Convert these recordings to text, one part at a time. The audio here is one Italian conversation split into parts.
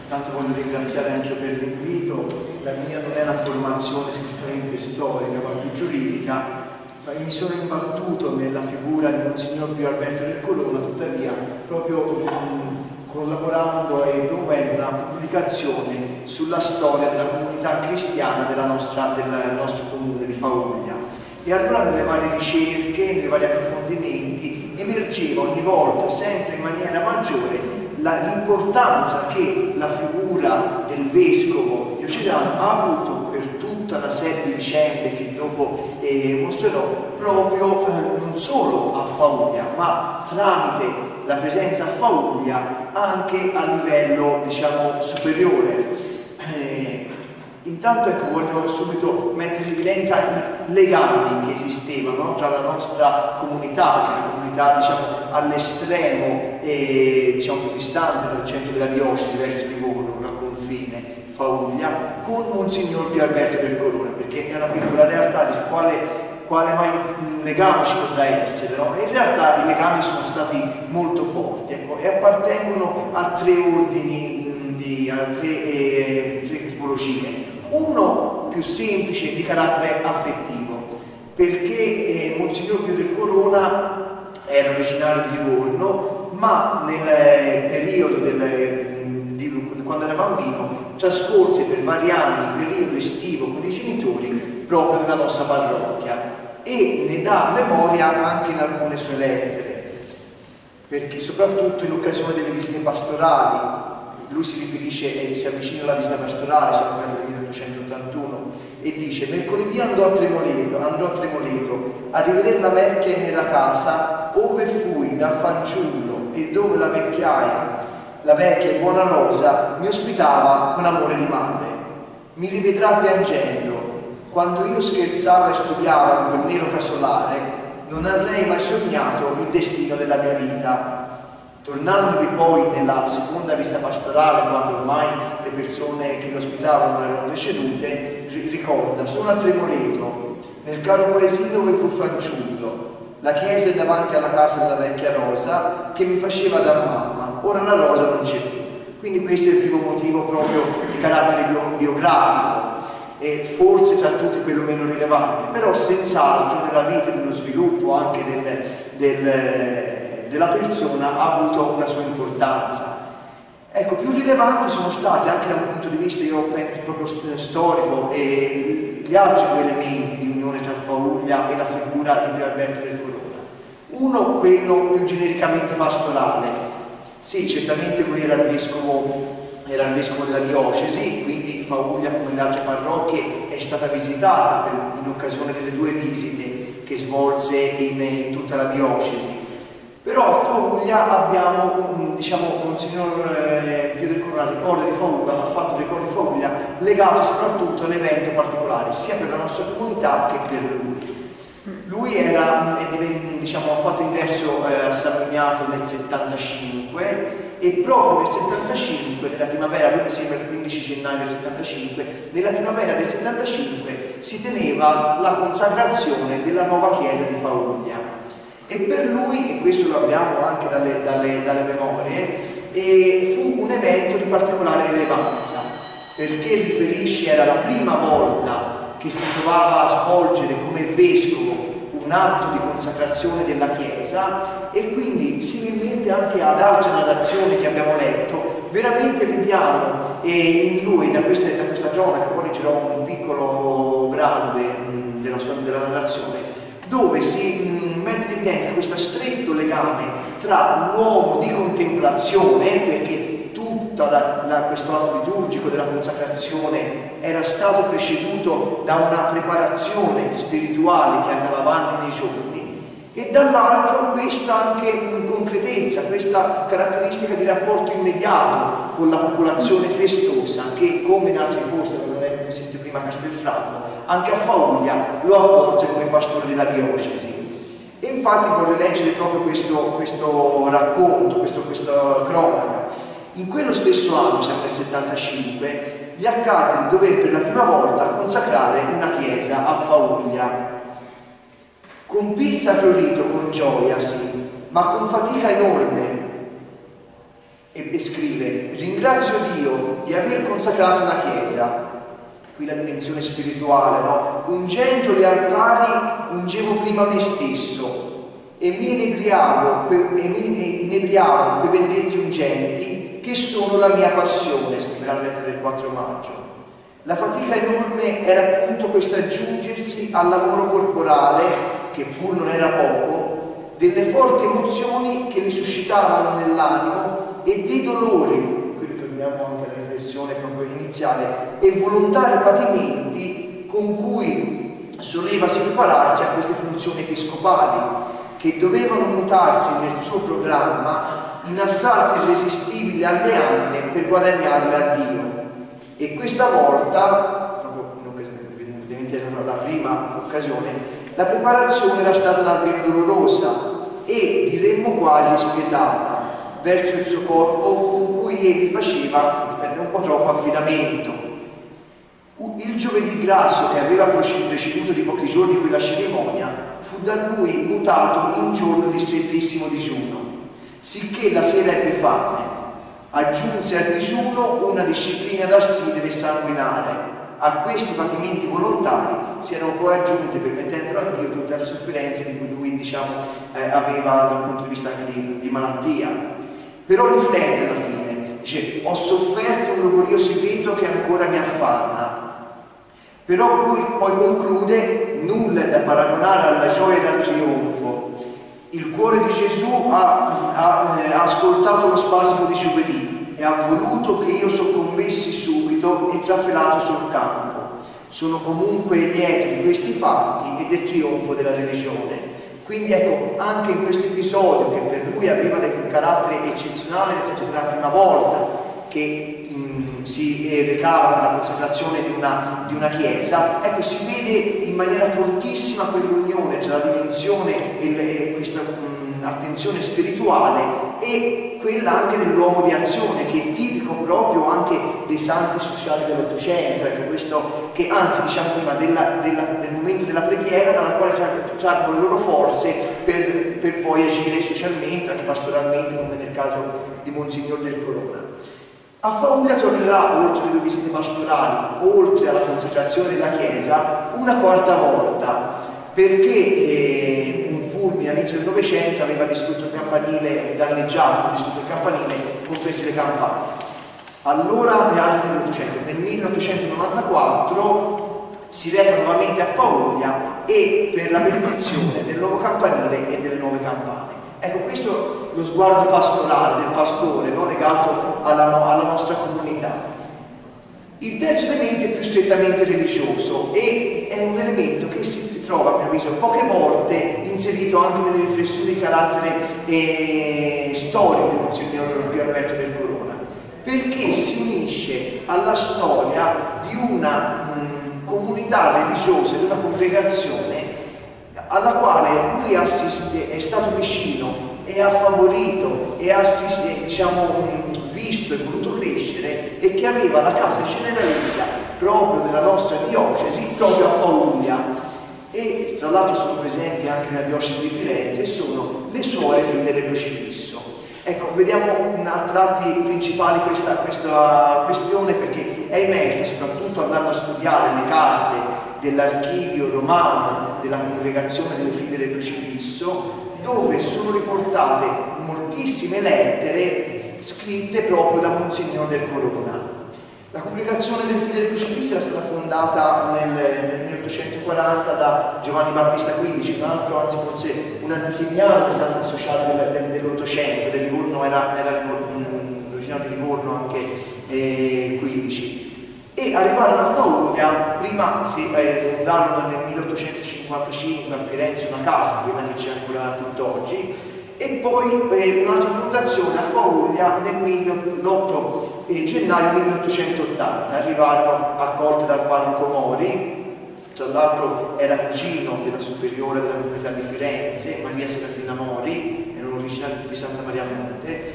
Tanto voglio ringraziare anche per l'invito. La mia non è una formazione strettamente storica, ma più giuridica. Mi sono imbattuto nella figura di Monsignor Pio Alberto del Colonna, tuttavia, proprio collaborando e promuovendo una pubblicazione sulla storia della comunità cristiana del nostro comune di Fauglia. E allora nelle varie ricerche, nei vari approfondimenti, emergeva ogni volta, sempre in maniera maggiore, l'importanza che la figura del vescovo diocesano ha avuto per tutta una serie di vicende che dopo mostrerò, proprio non solo a Fauglia, ma tramite la presenza a Fauglia anche a livello, diciamo, superiore. Intanto ecco, voglio subito mettere in evidenza i legami che esistevano tra la nostra comunità, che è una comunità, diciamo, all'estremo e, diciamo, più distante dal centro della diocesi, verso Livorno, a confine Fauglia, con Monsignor Pio Alberto del Colonna, perché è una piccola realtà di quale mai legame ci potrà essere, no? E in realtà i legami sono stati molto forti, ecco, e appartengono a tre ordini, a tre tipologie. Uno più semplice, di carattere affettivo, perché Monsignor Pio del Colonna era originario di Livorno, ma nel periodo quando era bambino trascorse per vari anni il periodo estivo con i genitori proprio nella nostra parrocchia, e ne dà memoria anche in alcune sue lettere, perché soprattutto in occasione delle visite pastorali lui si riferisce e si avvicina alla visita pastorale, siamo nel 1881, e dice: mercoledì andò a Tremoleto a rivedere la vecchia nella casa ove fui da fanciullo e dove la vecchia e buona Rosa mi ospitava con amore di madre. Mi rivedrà piangendo. Quando io scherzavo e studiavo in quel nero casolare, non avrei mai sognato il destino della mia vita. Tornandovi poi nella seconda visita pastorale, quando ormai le persone che lo ospitavano erano decedute, ricorda: sono a Tremoleto, nel caro paesino dove fu fanciullo. La chiesa è davanti alla casa della vecchia Rosa che mi faceva da mamma, ora la Rosa non c'è più. Quindi questo è il primo motivo proprio di carattere biografico, e forse tra tutti quello meno rilevante, però senz'altro nella vita e nello sviluppo anche della persona ha avuto una sua importanza. Ecco, più rilevanti sono stati anche da un punto di vista, io penso, proprio storico, e gli altri due elementi di unione tra Fauglia e la figura di Pio Alberto del Colonna. Uno, quello più genericamente pastorale. Sì, certamente lui era il vescovo della diocesi, quindi Fauglia, come le altre parrocchie, è stata visitata in occasione delle due visite che svolse in tutta la diocesi. Però a Fauglia abbiamo, diciamo, Monsignor Pio del Colonna ha fatto ricordo di Fauglia legato soprattutto a un evento particolare, sia per la nostra comunità che per lui. Lui ha fatto ingresso a San Miniato nel 75, e proprio nel 75, nella primavera, lui mi sembra il 15 gennaio del 75, nella primavera del 75 si teneva la consacrazione della nuova chiesa di Fauglia. E per lui, e questo lo abbiamo anche dalle memorie, fu un evento di particolare rilevanza, perché riferisce era la prima volta che si trovava a svolgere come vescovo un atto di consacrazione della Chiesa, e quindi similmente anche ad altre narrazioni che abbiamo letto, veramente vediamo in lui, da questa cronaca, poi leggerò un piccolo brano della narrazione, dove si mette in evidenza questo stretto legame tra l'uomo di contemplazione, perché tutto questo atto liturgico della consacrazione era stato preceduto da una preparazione spirituale che andava avanti nei giorni, e dall'altro questa anche concretezza, questa caratteristica di rapporto immediato con la popolazione festosa, che come in altri posti, come abbiamo sentito prima a Castelfranco, anche a Fauglia lo accolse come pastore della diocesi. E infatti voglio leggere proprio questo racconto, questa cronaca. In quello stesso anno, siamo nel 75, gli accadde di dover per la prima volta consacrare una chiesa a Fauglia. Compì il sacro rito con gioia, sì, ma con fatica enorme, e scrive: ringrazio Dio di aver consacrato una chiesa, qui la dimensione spirituale, no? Ungendo gli altari, ungevo prima me stesso e mi inebriavo quei benedetti ungenti che sono la mia passione, scriverà la lettera del 4 maggio. La fatica enorme era appunto questo aggiungersi al lavoro corporale, che pur non era poco, delle forti emozioni che li suscitavano nell'animo e dei dolori, qui ritorniamo anche alla riflessione proprio iniziale, e volontari patimenti con cui solevasi prepararsi a queste funzioni episcopali, che dovevano mutarsi nel suo programma in assalti irresistibili alle anime per guadagnarle a Dio. E questa volta, proprio ovviamente era la prima occasione, la preparazione era stata davvero dolorosa e diremmo quasi spietata verso il suo corpo con cui egli faceva un po' troppo affidamento. Il giovedì grasso che aveva preceduto di pochi giorni quella cerimonia fu da lui mutato in giorno di strettissimo digiuno, sicché la sera ebbe fame. Aggiunse al digiuno una disciplina da stridere e sanguinare. A questi patimenti volontari si erano poi aggiunte, permettendo a Dio, tutte le sofferenze di cui lui aveva dal punto di vista anche di malattia. Però riflette alla fine, dice: ho sofferto un logorio segreto che ancora mi affanna. Però poi conclude: nulla è da paragonare alla gioia e al trionfo. Il cuore di Gesù ha ascoltato lo spasimo di giovedì e ha voluto che io soccombessi subito e trafelato sul campo. Sono comunque lieto di questi fatti e del trionfo della religione. Quindi ecco, anche in questo episodio, che per lui aveva un carattere eccezionale, nel senso che era la prima volta che si recava per la consacrazione di una chiesa, ecco, si vede in maniera fortissima quell'unione tra la dimensione e questa attenzione spirituale e quella anche dell'uomo di azione, che è tipico proprio anche dei santi sociali dell'Ottocento, ecco, questo che anzi, diciamo prima, del momento della preghiera, dalla quale traggono le loro forze per poi agire socialmente, anche pastoralmente, come nel caso di Monsignor del Corona. A Fauglia tornerà, oltre alle 2 visite pastorali, oltre alla consacrazione della chiesa, una quarta volta, perché un fulmine all'inizio del Novecento aveva distrutto il campanile, danneggiato, distrutto il campanile, comprese le campane. Allora, alla fine dell'Ottocento, nel 1894 si reca nuovamente a Fauglia e per la benedizione del nuovo campanile e delle nuove campane. Ecco, questo è lo sguardo pastorale del pastore, no? Legato alla nostra comunità. Il terzo elemento è più strettamente religioso e è un elemento che si trova, a mio avviso, poche volte inserito anche nelle riflessioni di carattere storico di Monsignor Pio Alberto del Corona, perché si unisce alla storia di una comunità religiosa, di una congregazione alla quale lui è stato vicino e ha favorito e ha visto e voluto crescere, e che aveva la casa generalizia proprio della nostra diocesi, proprio a Fauglia, e tra l'altro sono presenti anche nella diocesi di Firenze, e sono le suore figlie del crocifisso. Ecco, vediamo a tratti principali questa questione, perché è emersa soprattutto andando a studiare le carte dell'archivio romano della congregazione delle figlie del crocifisso, dove sono riportate moltissime lettere scritte proprio da Monsignor del Corona. La congregazione delle figlie del crocifisso era stata fondata nel 1840 da Giovanni Battista XV, un altro, anzi forse un antesignano santo sociale dell'Ottocento, del Livorno, era originario di Livorno anche XV. E arrivarono a Fauglia, prima si fondarono nel 1855 a Firenze una casa, quella che c'è ancora tutt'oggi, e poi un'altra fondazione a Fauglia l'8 gennaio 1880. Arrivarono accolte dal parroco Mori, tra l'altro era cugino della superiore della comunità di Firenze, Maria Serafina Mori, erano originari di Santa Maria Monte,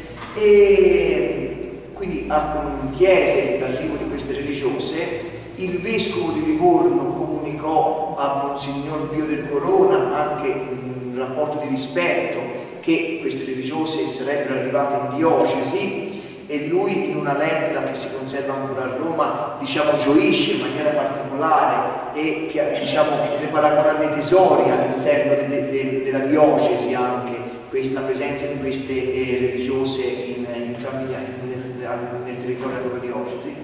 e quindi chiese l'arrivo di queste religiose. Il vescovo di Livorno comunicò a Monsignor Pio del Corona anche un rapporto di rispetto, che queste religiose sarebbero arrivate in diocesi, e lui in una lettera che si conserva ancora a Roma, diciamo, gioisce in maniera particolare e diciamo, ne paragona dei tesori all'interno della diocesi anche, la presenza di queste religiose nel territorio della diocesi.